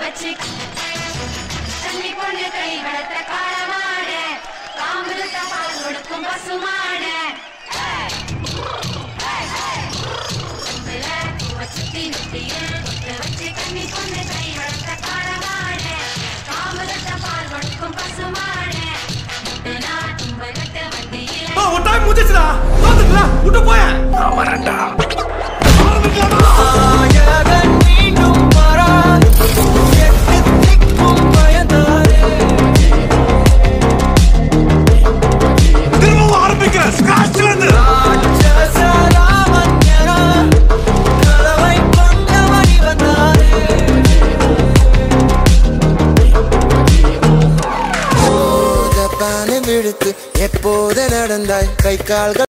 வச்சு தண்ணி கொண்டு கை வளர்த்த காளமாடு காம்புத்த பால் கொடுக்கும் பசுமாடு சுத்தி நெத்தியில் கொத்து வச்சு தண்ணி கொண்டு கை வளர்த்த காளமாடு காம்புத்த பால் கொடுக்கும் பசுமாடு முட்டுனா தும்பகட்ட வண்டியில் ஒரு டைம் முடிச்சுடா பாத்துக்கல விட்டு போய நான் வரேன்டா எப்போது நடந்தாய் கை கால்கள்